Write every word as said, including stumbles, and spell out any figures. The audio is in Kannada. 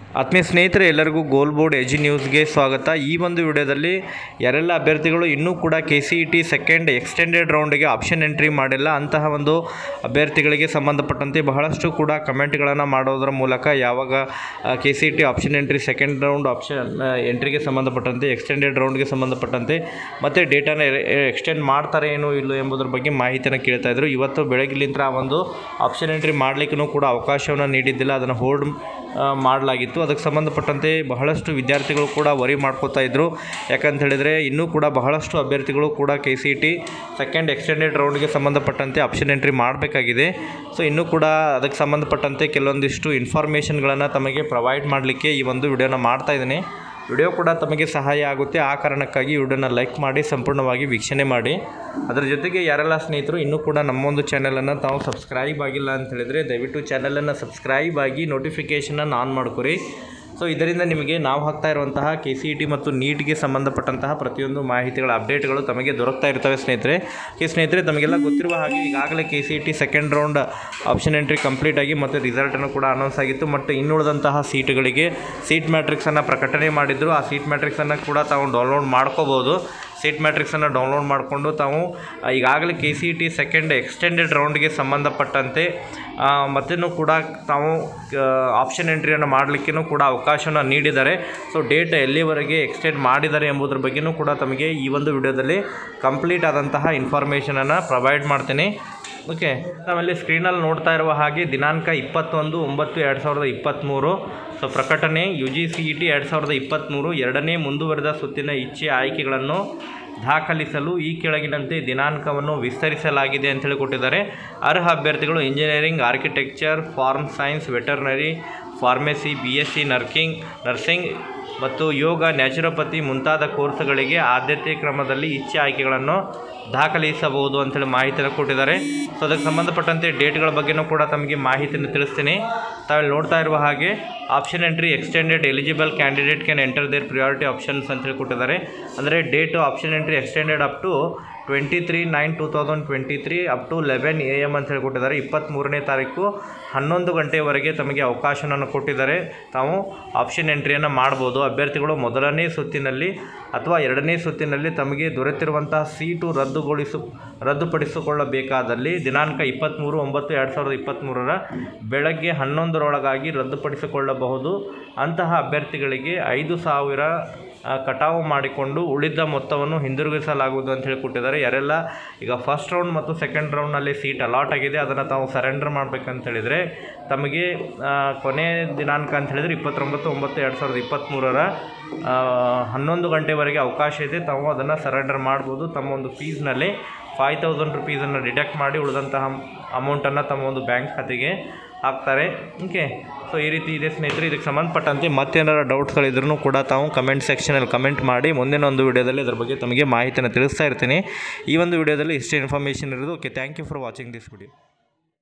ಆತ್ಮೀಯ ಸ್ನೇಹಿತರೆ, ಎಲ್ಲರಿಗೂ ಗೋಲ್ ಬೋರ್ಡ್ ಎಜಿ ನ್ಯೂಸ್ಗೆ ಸ್ವಾಗತ. ಈ ಒಂದು ವಿಡಿಯೋದಲ್ಲಿ ಯಾರೆಲ್ಲ ಅಭ್ಯರ್ಥಿಗಳು ಇನ್ನೂ ಕೂಡ K C E T second extended ರೌಂಡಿಗೆ ಆಪ್ಷನ್ ಎಂಟ್ರಿ ಮಾಡಿಲ್ಲ ಅಂತಹ ಒಂದು ಅಭ್ಯರ್ಥಿಗಳಿಗೆ ಸಂಬಂಧಪಟ್ಟಂತೆ ಬಹಳಷ್ಟು ಕೂಡ ಕಮೆಂಟ್ಗಳನ್ನು ಮಾಡೋದರ ಮೂಲಕ ಯಾವಾಗ K C E T option entry second round option ಎಂಟ್ರಿಗೆ ಸಂಬಂಧಪಟ್ಟಂತೆ ಎಕ್ಸ್ಟೆಂಡೆಡ್ ರೌಂಡ್ಗೆ ಸಂಬಂಧಪಟ್ಟಂತೆ ಮತ್ತು ಡೇಟಾನ ಎಕ್ಸ್ಟೆಂಡ್ ಮಾಡ್ತಾರೆ ಏನೋ ಇಲ್ಲೋ ಎಂಬುದರ ಬಗ್ಗೆ ಮಾಹಿತಿಯನ್ನು ಕೇಳ್ತಾ ಇದ್ರು. ಇವತ್ತು ಬೆಳಗ್ಗೆಲಿಂದ ಆ ಒಂದು ಆಪ್ಷನ್ ಎಂಟ್ರಿ ಮಾಡಲಿಕ್ಕೂ ಕೂಡ ಅವಕಾಶವನ್ನು ನೀಡಿದ್ದಿಲ್ಲ, ಅದನ್ನು ಹೋಲ್ಡ್ ಮಾಡಲಾಗಿತ್ತು. ಅದಕ್ಕೆ ಸಂಬಂಧಪಟ್ಟಂತೆ ಬಹಳಷ್ಟು ವಿದ್ಯಾರ್ಥಿಗಳು ಕೂಡ ವರಿ ಮಾಡ್ಕೋತಾ ಇದ್ದರು. ಯಾಕಂತ ಹೇಳಿದರೆ ಇನ್ನೂ ಕೂಡ ಬಹಳಷ್ಟು ಅಭ್ಯರ್ಥಿಗಳು ಕೂಡ K C E T second extended ರೌಂಡ್ಗೆ ಸಂಬಂಧಪಟ್ಟಂತೆ ಆಪ್ಷನ್ ಎಂಟ್ರಿ ಮಾಡಬೇಕಾಗಿದೆ. ಸೊ ಇನ್ನೂ ಕೂಡ ಅದಕ್ಕೆ ಸಂಬಂಧಪಟ್ಟಂತೆ ಕೆಲವೊಂದಿಷ್ಟು ಇನ್ಫಾರ್ಮೇಷನ್ಗಳನ್ನು ತಮಗೆ ಪ್ರೊವೈಡ್ ಮಾಡಲಿಕ್ಕೆ ಈ ಒಂದು ವಿಡಿಯೋನ ಮಾಡ್ತಾ ಇದ್ದೀನಿ. ವಿಡಿಯೋ ಕೂಡ ತಮಗೆ ಸಹಾಯ ಆಗುತ್ತೆ. ಆ ಕಾರಣಕ್ಕಾಗಿ ವಿಡಿಯೋನ ಲೈಕ್ ಮಾಡಿ ಸಂಪೂರ್ಣವಾಗಿ ವೀಕ್ಷಣೆ ಮಾಡಿ. ಅದರ ಜೊತೆಗೆ ಯಾರೆಲ್ಲ ಸ್ನೇಹಿತರು ಇನ್ನೂ ಕೂಡ ನಮ್ಮೊಂದು ಚಾನಲನ್ನು ತಾವು ಸಬ್ಸ್ಕ್ರೈಬ್ ಆಗಿಲ್ಲ ಅಂತ ಹೇಳಿದರೆ ದಯವಿಟ್ಟು ಚಾನಲನ್ನು ಸಬ್ಸ್ಕ್ರೈಬ್ ಆಗಿ ನೋಟಿಫಿಕೇಷನನ್ನು ಆನ್ ಮಾಡ್ಕೊರಿ. ಸೊ ಇದರಿಂದ ನಿಮಗೆ ನಾವು ಹಾಕ್ತಾ ಇರುವಂತಹ ಕೆ ಸಿ ಇ ಟಿ ಮತ್ತು ನೀಟ್ಗೆ ಸಂಬಂಧಪಟ್ಟಂತಹ ಪ್ರತಿಯೊಂದು ಮಾಹಿತಿಗಳ ಅಪ್ಡೇಟ್ಗಳು ತಮಗೆ ದೊರಕ್ತಾ ಇರ್ತವೆ ಸ್ನೇಹಿತರೆ. ಈ ಸ್ನೇಹಿತರೆ, ತಮಗೆಲ್ಲ ಗೊತ್ತಿರುವ ಹಾಗೆ ಈಗಾಗಲೇ K C E T second round option entry complete ಆಗಿ ಮತ್ತು ರಿಸಲ್ಟನ್ನು ಕೂಡ ಅನೌನ್ಸ್ ಆಗಿತ್ತು. ಮತ್ತು ಇನ್ನುಳಿದಂತಹ ಸೀಟುಗಳಿಗೆ ಸೀಟ್ ಮ್ಯಾಟ್ರಿಕ್ಸನ್ನು ಪ್ರಕಟಣೆ ಮಾಡಿದ್ರು. ಆ ಸೀಟ್ ಮ್ಯಾಟ್ರಿಕ್ಸನ್ನು ಕೂಡ ತಾವು ಡೌನ್ಲೋಡ್ ಮಾಡ್ಕೋಬೋದು. ಸೀಟ್ ಮ್ಯಾಟ್ರಿಕ್ಸನ್ನು ಡೌನ್ಲೋಡ್ ಮಾಡಿಕೊಂಡು ತಾವು ಈಗಾಗಲೇ K C E T second extended ರೌಂಡ್ಗೆ ಸಂಬಂಧಪಟ್ಟಂತೆ ಮತ್ತೂ ಕೂಡ ತಾವು ಆಪ್ಷನ್ ಎಂಟ್ರಿಯನ್ನು ಮಾಡಲಿಕ್ಕೂ ಕೂಡ ಅವಕಾಶವನ್ನು ನೀಡಿದ್ದಾರೆ. ಸೊ ಡೇಟ್ ಎಲ್ಲಿವರೆಗೆ ಎಕ್ಸ್ಟೆಂಡ್ ಮಾಡಿದ್ದಾರೆ ಎಂಬುದರ ಬಗ್ಗೆಯೂ ಕೂಡ ತಮಗೆ ಈ ಒಂದು ವಿಡಿಯೋದಲ್ಲಿ ಕಂಪ್ಲೀಟ್ ಆದಂತಹ ಇನ್ಫಾರ್ಮೇಷನನ್ನು ಪ್ರೊವೈಡ್ ಮಾಡ್ತೀನಿ. ಓಕೆ, ನಾವಲ್ಲಿ ಸ್ಕ್ರೀನಲ್ಲಿ ನೋಡ್ತಾ ಇರುವ ಹಾಗೆ ದಿನಾಂಕ ಇಪ್ಪತ್ತೊಂದು ಒಂಬತ್ತು ಎರಡು ಸಾವಿರದ ಇಪ್ಪತ್ತ್ಮೂರು ಸೊ ಪ್ರಕಟಣೆ U G C E T ಎರಡು ಸಾವಿರದ ಇಪ್ಪತ್ತ್ಮೂರು ಎರಡನೇ ಮುಂದುವರೆದ ಸುತ್ತಿನ ಇಚ್ಛೆ ಆಯ್ಕೆಗಳನ್ನು ದಾಖಲಿಸಲು ಈ ಕೆಳಗಿನಂತೆ ದಿನಾಂಕವನ್ನು ವಿಸ್ತರಿಸಲಾಗಿದೆ ಅಂತೇಳಿ ಕೊಟ್ಟಿದ್ದಾರೆ. ಅರ್ಹ ಅಭ್ಯರ್ಥಿಗಳು engineering, architecture, farm science, veterinary, pharmacy, B S C ನರ್ಕಿಂಗ್ ನರ್ಸಿಂಗ್ ಮತ್ತು ಯೋಗ, ನ್ಯಾಚುರೋಪತಿ ಮುಂತಾದ ಕೋರ್ಸ್ಗಳಿಗೆ ಆದ್ಯತೆ ಕ್ರಮದಲ್ಲಿ ಇಚ್ಛೆ ಆಯ್ಕೆಗಳನ್ನು ದಾಖಲಿಸಬಹುದು ಅಂತೇಳಿ ಮಾಹಿತಿಯನ್ನು ಕೊಟ್ಟಿದ್ದಾರೆ. ಸೊ ಅದಕ್ಕೆ ಸಂಬಂಧಪಟ್ಟಂತೆ ಡೇಟ್ಗಳ ಬಗ್ಗೆಯೂ ಕೂಡ ತಮಗೆ ಮಾಹಿತಿಯನ್ನು ತಿಳಿಸ್ತೀನಿ. ತಾವು ನೋಡ್ತಾ ಇರುವ ಹಾಗೆ option entry extended eligible candidate can enter their priority options ಅಂತೇಳಿ ಕೊಟ್ಟಿದ್ದಾರೆ. ಅಂದರೆ date option entry extended up to twenty three nine two thousand twenty three up to eleven A M ಅಂತ ಹೇಳಿ ಕೊಟ್ಟಿದ್ದಾರೆ. ಇಪ್ಪತ್ತ್ಮೂರನೇ ತಾರೀಕು ಹನ್ನೊಂದು ಗಂಟೆಯವರೆಗೆ ತಮಗೆ ಅವಕಾಶವನ್ನು ಕೊಟ್ಟಿದ್ದಾರೆ. ತಾವು ಆಪ್ಷನ್ ಎಂಟ್ರಿಯನ್ನು ಮಾಡ್ಬೋದು. ಅಭ್ಯರ್ಥಿಗಳು ಮೊದಲನೇ ಸುತ್ತಿನಲ್ಲಿ ಅಥವಾ ಎರಡನೇ ಸುತ್ತಿನಲ್ಲಿ ತಮಗೆ ದೊರೆತಿರುವಂತಹ ಸೀಟು ರದ್ದುಗೊಳಿಸು ರದ್ದುಪಡಿಸಿಕೊಳ್ಳಬೇಕಾದಲ್ಲಿ ದಿನಾಂಕ ಇಪ್ಪತ್ತ್ಮೂರು ಒಂಬತ್ತು ಎರಡು ಸಾವಿರದ ಇಪ್ಪತ್ತ್ಮೂರರ ಬೆಳಗ್ಗೆ ಹನ್ನೊಂದರೊಳಗಾಗಿ ರದ್ದುಪಡಿಸಿಕೊಳ್ಳಬಹುದು. ಅಂತಹ ಅಭ್ಯರ್ಥಿಗಳಿಗೆ ಐದು ಸಾವಿರ ಕಟಾವು ಮಾಡಿಕೊಂಡು ಉಳಿದ ಮೊತ್ತವನ್ನು ಹಿಂದಿರುಗಿಸಲಾಗುವುದು ಅಂತ ಹೇಳಿ ಕೊಟ್ಟಿದ್ದಾರೆ. ಯಾರೆಲ್ಲ ಈಗ ಫಸ್ಟ್ ರೌಂಡ್ ಮತ್ತು ಸೆಕೆಂಡ್ ರೌಂಡ್ನಲ್ಲಿ ಸೀಟ್ ಅಲಾಟ್ ಆಗಿದೆ ಅದನ್ನು ತಾವು ಸರೆಂಡರ್ ಮಾಡಬೇಕಂತ ಹೇಳಿದರೆ ತಮಗೆ ಕೊನೆ ದಿನಾಂಕ ಅಂತ ಹೇಳಿದರೆ ಇಪ್ಪತ್ತೊಂಬತ್ತು ಒಂಬತ್ತು ಎರಡು ಸಾವಿರದ ಇಪ್ಪತ್ತ್ಮೂರರ ಹನ್ನೊಂದು ಗಂಟೆವರೆಗೆ ಅವಕಾಶ ಇದೆ. ತಾವು ಅದನ್ನು ಸರೆಂಡರ್ ಮಾಡ್ಬೋದು. ತಮ್ಮ ಒಂದು ಫೀಸ್ನಲ್ಲಿ ಫೈವ್ ತೌಸಂಡ್ ರುಪೀಸನ್ನು ಡಿಡಕ್ಟ್ ಮಾಡಿ ಉಳಿದಂತಹ ಅಮೌಂಟನ್ನು ತಮ್ಮ ಒಂದು ಬ್ಯಾಂಕ್ ಖಾತೆಗೆ ಹಾಕ್ತಾರೆ. ಓಕೆ, ಸೊ ಈ ರೀತಿ ಇದೆ ಸ್ನೇಹಿತರೆ. ಇದಕ್ಕೆ ಸಂಬಂಧಪಟ್ಟಂತೆ ಮತ್ತೇನಾರ ಡೌಟ್ಸ್ಗಳಿದ್ರೂ ಕೂಡ ತಾವು ಕಮೆಂಟ್ ಸೆಕ್ಷನಲ್ಲಿ ಕಮೆಂಟ್ ಮಾಡಿ ಮುಂದಿನ ಒಂದು ವಿಡಿಯೋದಲ್ಲಿ ಅದರ ಬಗ್ಗೆ ತಮಗೆ ಮಾಹಿತಿಯನ್ನು ತಿಳಿಸ್ತಾ ಇರ್ತೀನಿ. ಈ ಒಂದು ವಿಡಿಯೋದಲ್ಲಿ ಇಷ್ಟೇ ಇನ್ಫಾರ್ಮೇಷನ್ ಇರೋದು. Okay, thank you for watching this video.